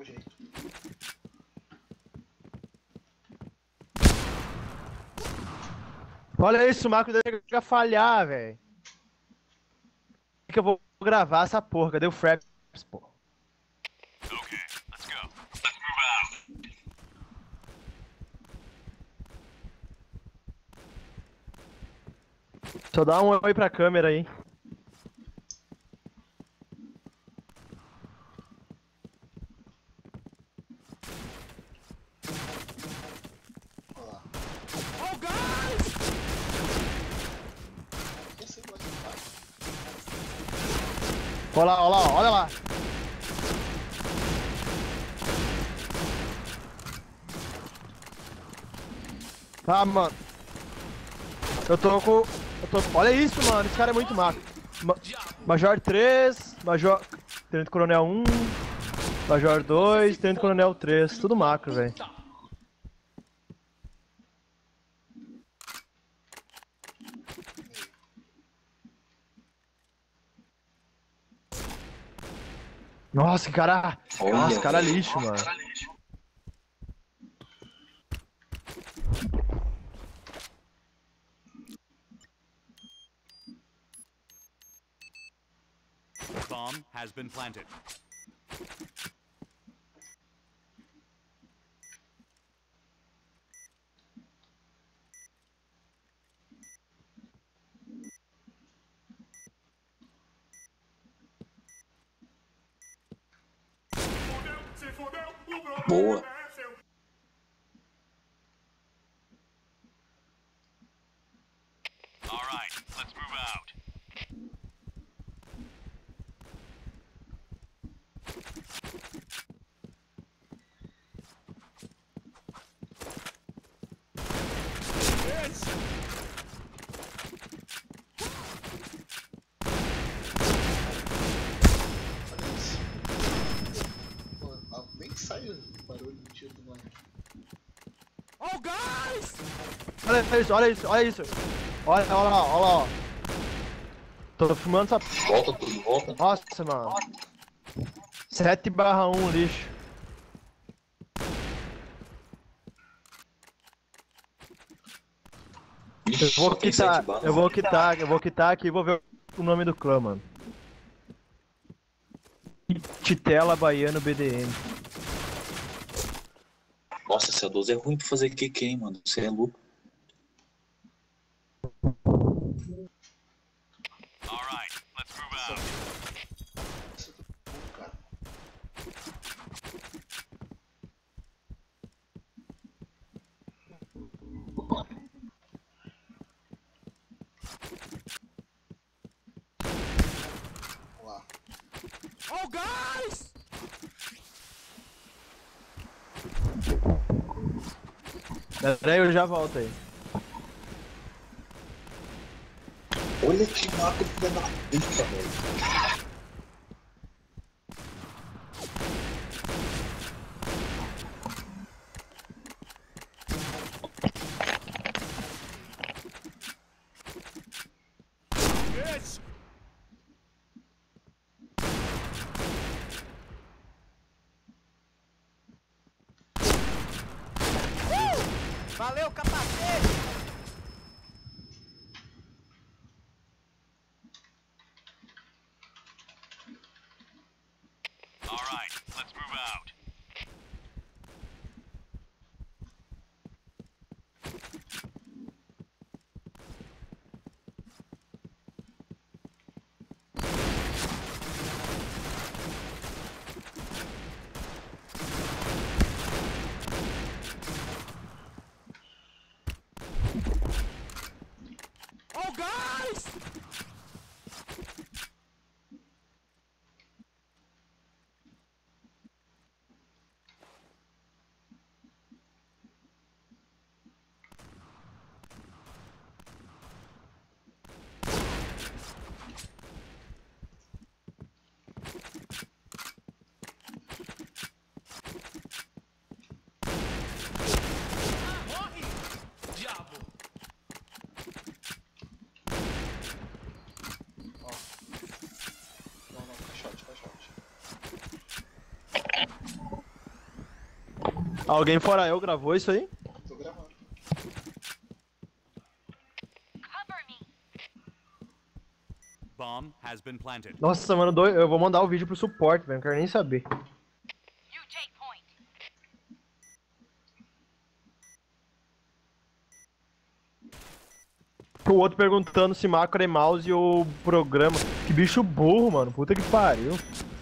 o jeito. Olha isso, o Marco deve falhar, velho. Que eu vou gravar essa porra, cadê o Fraps, pô? Okay, let's go. Let's move out. Só dá um oi pra câmera aí. Olha lá. Oh, guys! Esse gosta de fato. Olha lá, olha lá, olha lá. Ah, mano. Olha isso, mano. Esse cara é muito macro. Major 3, Major. Tenente Coronel 1, Major 2, Tenente Coronel 3. Tudo macro, velho. Nossa, que cara. Nossa, cara lixo, mano. Bomb has been planted. Boa. All right, let's move out. Olha isso. Pô, nem sai o barulho do tiro do moleque. Oh, guys! Olha isso, olha isso, olha isso. Olha lá, olha lá, ó. Tô filmando essa. Volta, tudo, volta. Nossa, mano. 7/1 lixo. Ixi, Eu vou só tem quitar, 7 balas. eu vou quitar aqui e vou ver o nome do clã, mano. Titela Baiano BDM. Nossa, essa 12 é ruim pra fazer QQ, hein, mano. Você é louco. All right, let's move out. Isso é tudo bom, cara. Olha lá. Oh, guys! Peraí, eu já volto aí. Olha que mato filha da puta, velho. Yes! Valeu, capacete! All right, let's move out. Alguém fora eu gravou isso aí? Tô gravando. Bomb has been planted. Nossa, mano, eu vou mandar o vídeo pro suporte, velho. Não quero nem saber. You take point. O outro perguntando se macro é mouse ou programa. Que bicho burro, mano. Puta que pariu.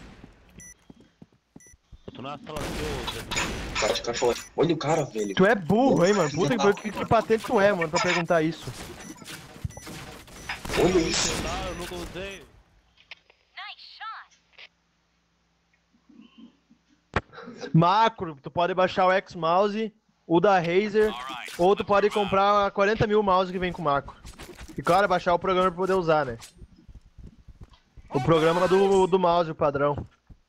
Tu não é sala teu, Cara de cachorro. Olha o cara, velho. Tu é burro, hein, mano. Puta que pariu. Que patente tu é, mano, pra perguntar isso. Olha isso. Zé. Eu nunca usei. Nice shot. Macro, tu pode baixar o X-Mouse, o da Razer, ou tu pode comprar 40 mil mouse que vem com macro. E claro, baixar o programa pra poder usar, né? O programa do mouse, o padrão.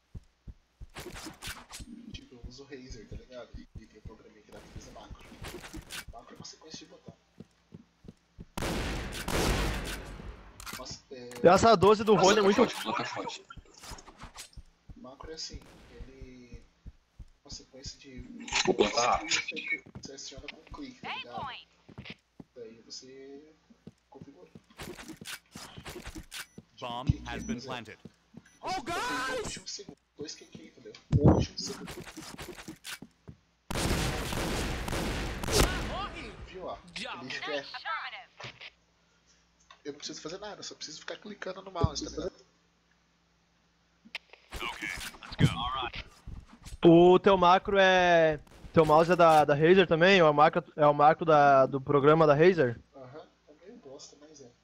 Tipo, eu uso o Razer, tá ligado? E tem um programinha que dá pra fazer macro. Macro é uma sequência de botão. Mas, E essa 12 do Rony é muito... Usa caixote. macro é assim, ele... uma sequência de... Vou plantar. Você aciona com um clique, tá A ligado? point. Daí você configura. Bomb has been planted. Oh, guys! Deixa um segundo, 2 QQ, entendeu? Deixa um segundo. Viu, ó? Ele quer... Affirmative. Eu não preciso fazer nada, eu só preciso ficar clicando no mouse, tá ligado? Okay, let's go. All right. O teu macro é... Teu mouse é da Razer também? Ou é o macro do programa da Razer? Aham, é meio bosta, mas é.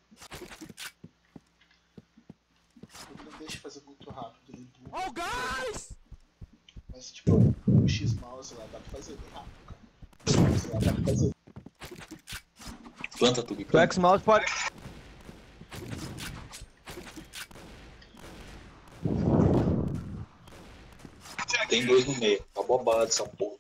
Ele não deixa fazer muito rápido, ele empurra. Oh, guys! Mas tipo, o X-Mouse lá dá pra fazer bem rápido, cara. O X-Mouse lá dá pra fazer. Planta tudo. O X-Mouse pode... Tem 2 no meio. Tá bobada essa porra.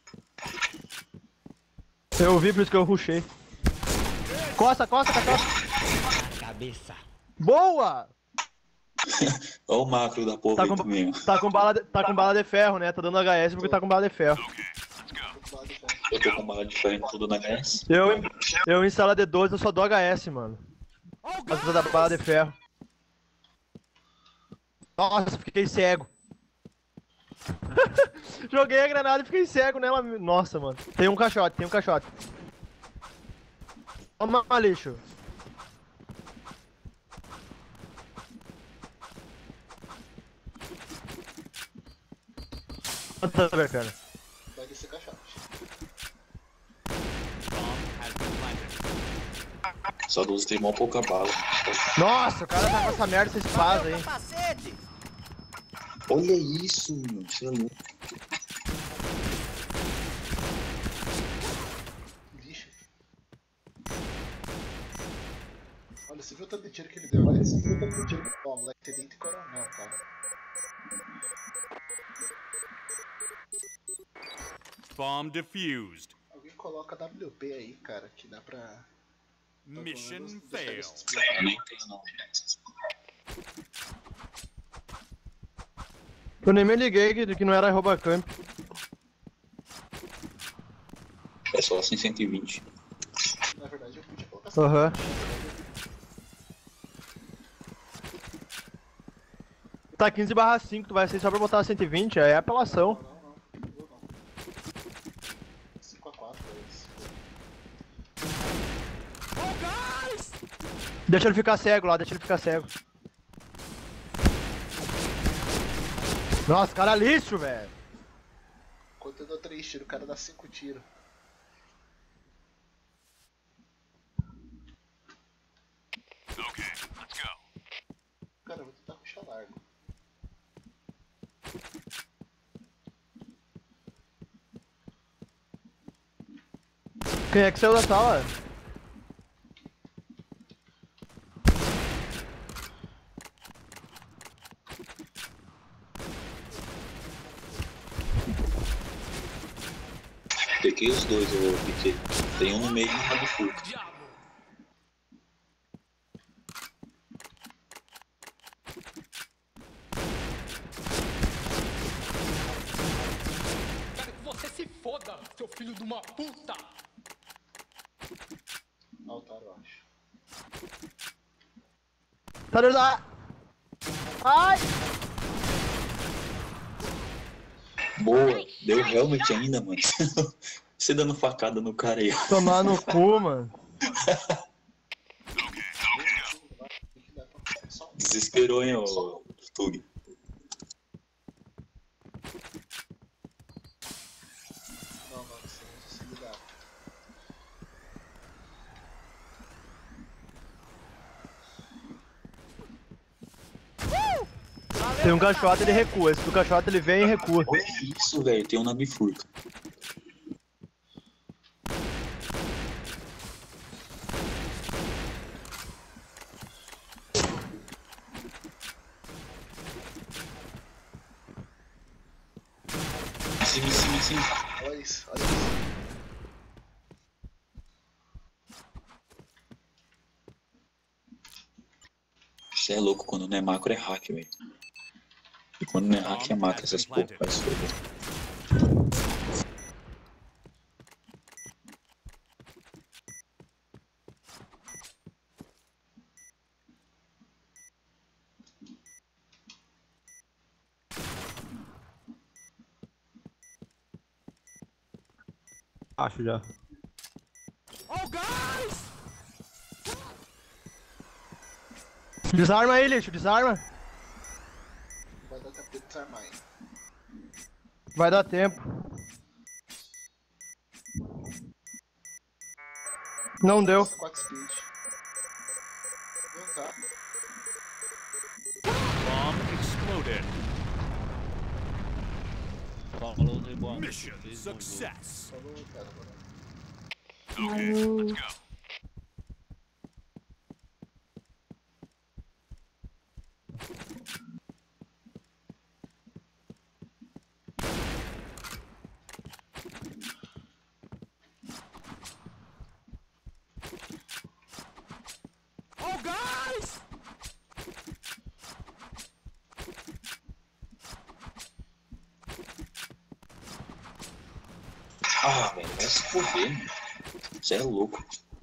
Eu vi, por isso que eu rushei. Costa, costa. Cabeça. Boa! Olha o macro da porra Tá aí com, também, ó. tá com bala de ferro, né? Tá dando HS porque tá com bala de ferro. Eu tô com bala de ferro em tudo na HS. Eu em sala de 12 eu só dou HS, mano. Por causa da bala de ferro. Nossa, fiquei cego. Joguei a granada e fiquei cego nela. Nossa, mano. Tem um caixote. Toma, lixo. Tá bacana. Vai descer caixote. Bomb has been planted. Só 12 tem mó pouca bala. Nossa, o cara tá com essa merda, essa espada aí. Olha isso, mano. Você é louco. Lixo. Olha, você viu o tanto de tiro que ele deu? Olha, você viu o tanto de tiro. Ó, moleque, tem dentro de coronel, cara. Bomb defused. Alguém coloca WP aí, cara, que dá pra... Mission failed. Eu nem tenho, não. Eu nem me liguei que não era Robacamp. É só assim 120. Na verdade, eu podia colocar Aham. Tá 15/5, tu vai ser só pra botar 120, aí é apelação. Não. 5x4, é isso. Deixa ele ficar cego lá, deixa ele ficar cego. Nossa, cara lixo, velho. Enquanto eu dou 3 tiros, o cara dá 5 tiros. Okay, let's go. Cara, eu vou tentar puxar largo. Quem é que saiu da sala? Peguei os dois, eu piquei. Tem um no meio e um no full. Quero que você se foda, seu filho de uma puta! Altar, eu acho. Tá dentro da... Ai! Boa, deu helmet ainda, mano. Você dando facada no cara aí. Tomar no cu, mano. O que dá pra só um. Desesperou, hein, ô Tug. Não, você não se ligar. Tem um caixote, ele recua. Esse do caixote ele vem e recua. Olha isso, velho. Tem um na bifurca. Em cima. Olha isso, olha isso. Você é louco, quando não é macro é hack, velho. E quando não é hack é macro, essas porra faz foda. Acho já. Desarma aí, lixo, desarma. Vai dar tempo de desarmar ainda. Vai dar tempo. Não deu. 4 speed. Não tá. Bomb exploded. Falou de boa. Mission success. Falou, cara, agora. Okay, let's go. Oh, guys! Ah, velho, vai se foder, mano. Você é louco.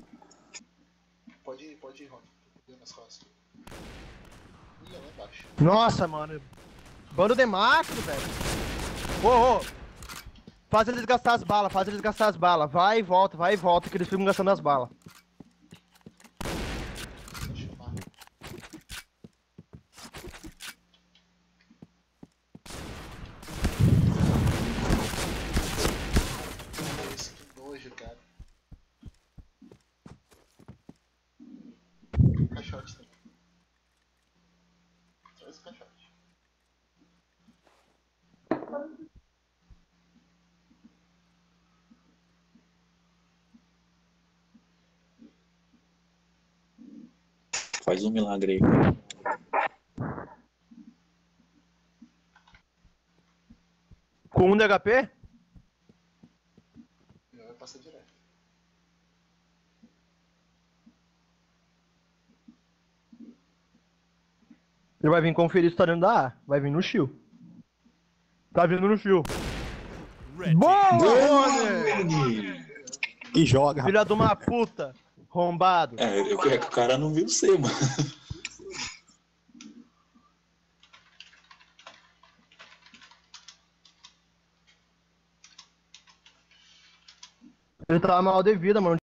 Pode ir, Rony. Tô nas costas. Ih, é lá embaixo. Nossa, mano. Bando de macro, velho. Ô, ô. Faz eles gastar as balas, faz eles gastar as balas. Vai e volta, que eles ficam gastando as balas. Deixa eu chamar. Olha isso, que nojo, cara. Caixote também. Traz o caixote. Faz um milagre aí. Com 1 de HP? Já vai passar direto. Ele vai vir conferir se tá dentro da A. Vai vir no shield. Tá vindo no shield. Red Boa, team. Rony! E joga, Filha de uma puta. Rombado. É que o cara não viu você, mano. Ele tava mal de vida, mano.